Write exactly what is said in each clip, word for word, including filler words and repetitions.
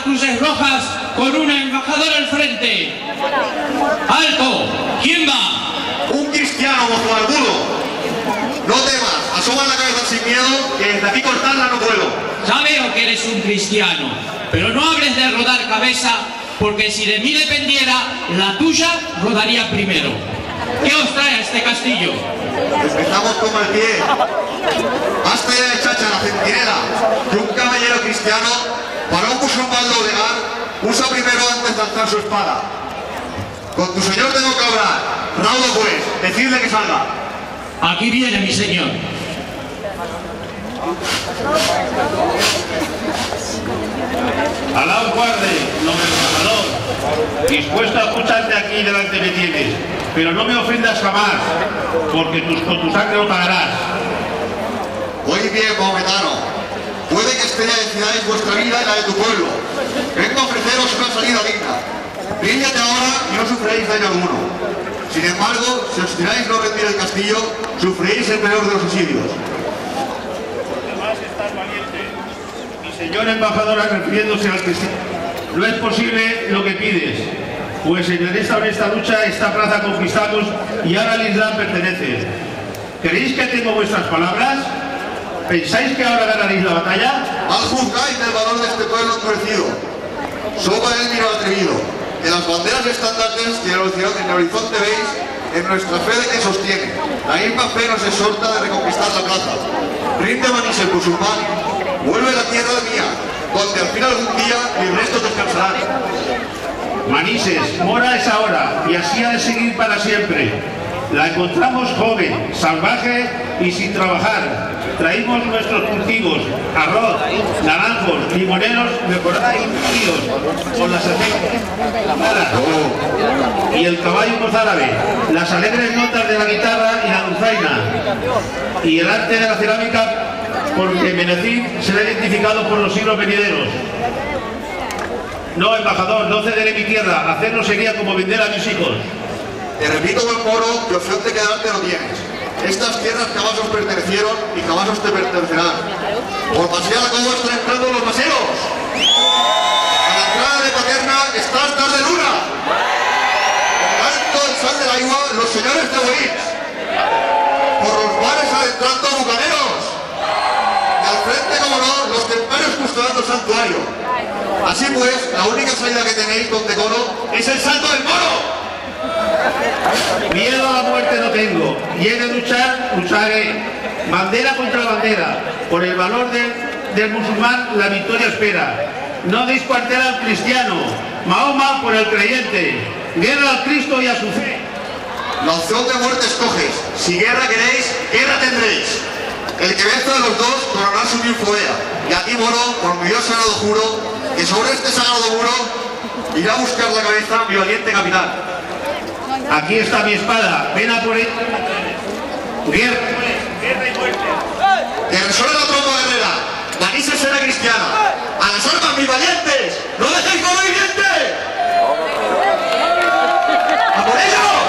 cruces rojas con una embajadora al frente. ¡Alto! ¿Quién va? Un cristiano, mozo barbudo. No temas, asoma la cabeza sin miedo, que desde aquí cortarla no puedo. Ya veo que eres un cristiano, pero no hables de rodar cabeza, porque si de mí dependiera, la tuya rodaría primero. ¿Qué os trae a este castillo? Empezamos con el pie. Hasta ya de chacha la centinela, que un caballero cristiano, para un musulmán doblegar, usa primero antes de alzar su espada. Con tu señor tengo que hablar. Raudo pues, decidle que salga. Aquí viene mi señor. Alá os guarde, noble embajador. Dispuesto a escucharte aquí delante me tienes, pero no me ofendas jamás, porque tus, con tu sangre lo pagarás. Muy bien, maometano. Puede que este día decidáis vuestra vida y la de tu pueblo. Vengo a ofreceros una salida digna. Ríndete ahora y no sufriréis daño alguno. Sin embargo, si os tiráis no rendir el castillo, sufriréis el peor de los asedios. Además estás valiente. Mi señora embajadora, refiriéndose al cristiano, no es posible lo que pides, pues en esta honesta lucha esta plaza conquistamos y ahora al Islam pertenece. ¿Creéis que tengo vuestras palabras? ¿Pensáis que ahora ganaréis la batalla? Mal juzgáis del valor de este pueblo endurecido. Soba el miro atrevido. De las banderas estandartes que en el horizonte veis, en nuestra fe de que sostiene. La misma fe nos exhorta de reconquistar la plaza. Rinde Manís el musulmán, vuelve a la tierra mía, donde al fin algún día mis restos descansarán. Manises, mora es ahora, y así ha de seguir para siempre. La encontramos joven, salvaje y sin trabajar. Traímos nuestros cultivos, arroz, naranjos, limoneros, mejorados con las aceites y el caballo mozárabe, las alegres notas de la guitarra y la dulzaina, y el arte de la cerámica, porque Menecid será identificado por los siglos venideros. No, embajador, no cederé mi tierra, hacerlo sería como vender a mis hijos. Te repito, buen moro, que opción de quedarte no tienes. Estas tierras jamás os pertenecieron y jamás os te pertenecerán. Por pasear cómo están entrando los maseros. A la entrada de Paterna está Altar de Luna. Por alto el sal del agua, los señores de Boix. Por los bares adentrando bucaneros. Y al frente, como no, los templarios custodiando el santuario. Así pues, la única salida que tenéis con decoro es el salto del moro. Miedo a la muerte no tengo, y he de luchar, lucharé. Bandera contra bandera, por el valor de, del musulmán la victoria espera. No deis cuartel al cristiano, Mahoma por el creyente. Guerra al Cristo y a su fe. La opción de muerte escoges. Si guerra queréis, guerra tendréis. El que venza de los dos coronará su triunfo ea. Y a ti, moro, por mi Dios sagrado juro, que sobre este sagrado muro irá a buscar la cabeza mi valiente capitán. Aquí está mi espada, ven a por ella. Guerra, guerra y muerte. Que resuene la trompa guerrera. Manises será cristiana. A las armas, mis valientes. ¡No dejéis como viviente! ¡A por ellos!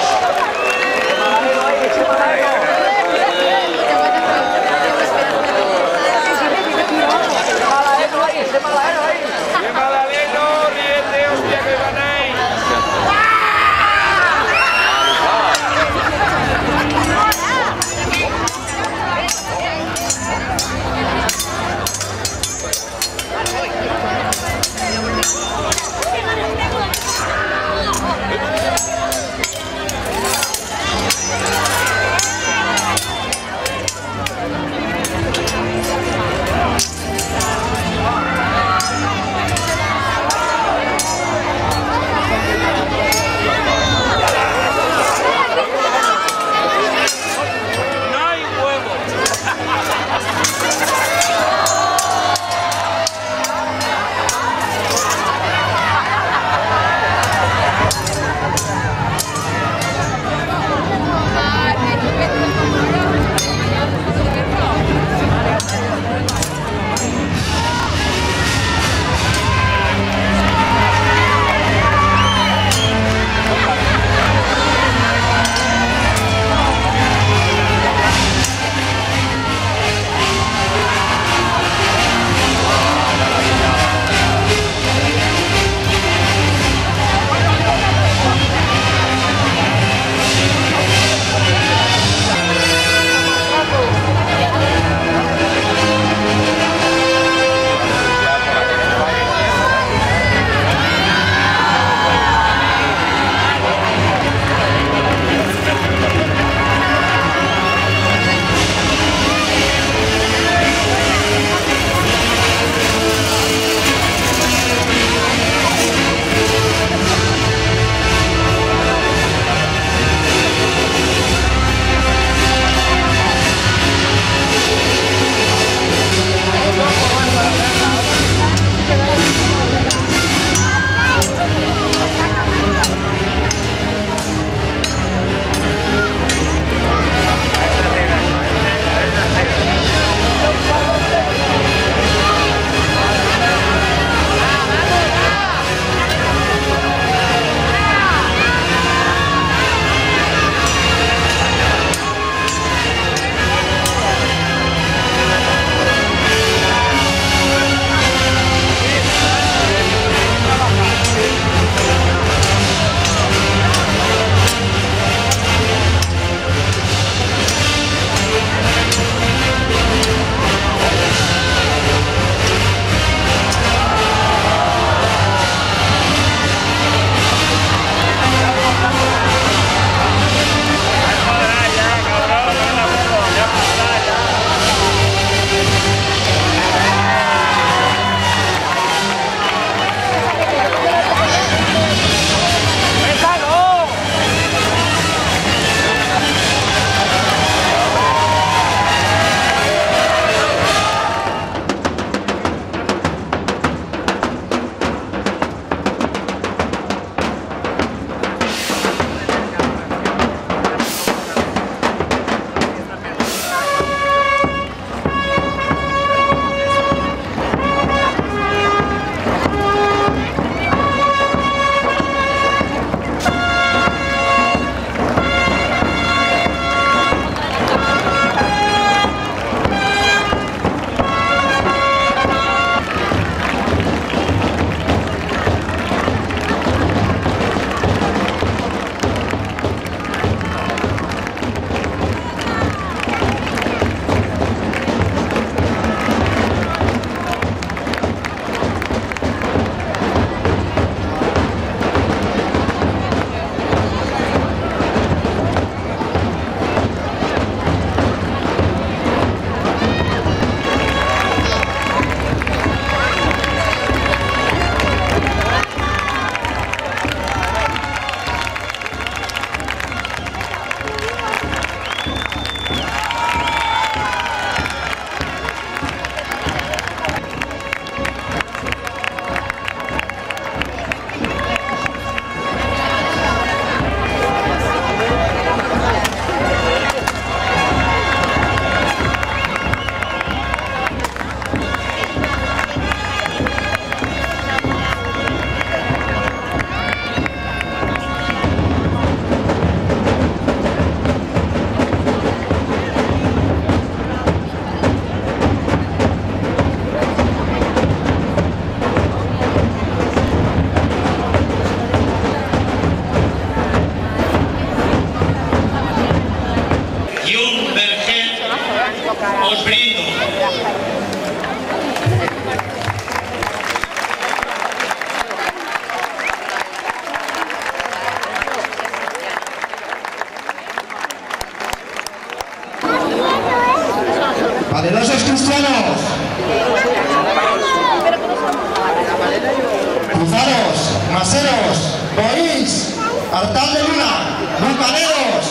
Cruzados, maseros, boís, altar de luna, bucaneros.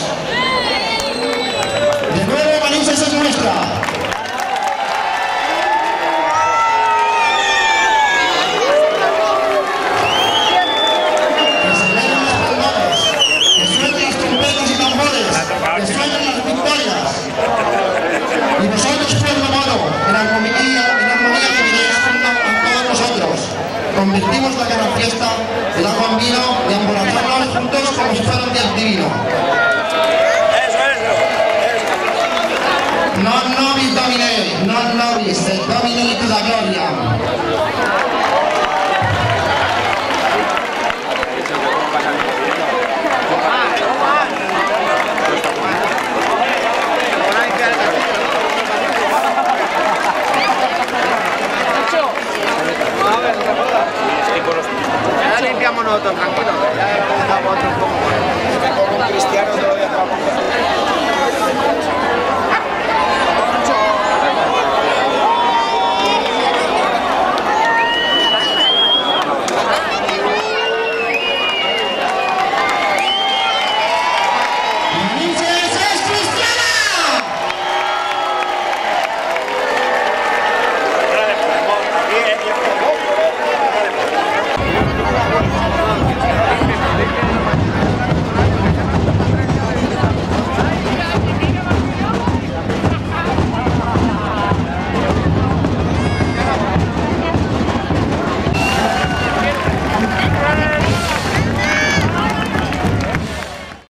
De nuevo Manises es nuestra. Que se eleven los palmares, que suenen las trompetas y tambores, que suenen las victorias. Y vosotros, pueblo moro, en armonía, en armonía que vivéis junto a todos nosotros, convertimos la gran fiesta del agua en vino y emborracharnos juntos como si fuera un día divino. Non nobis Domine, non nobis, et Domini tu la gloria. Ya limpiamos nosotros, tranquilos.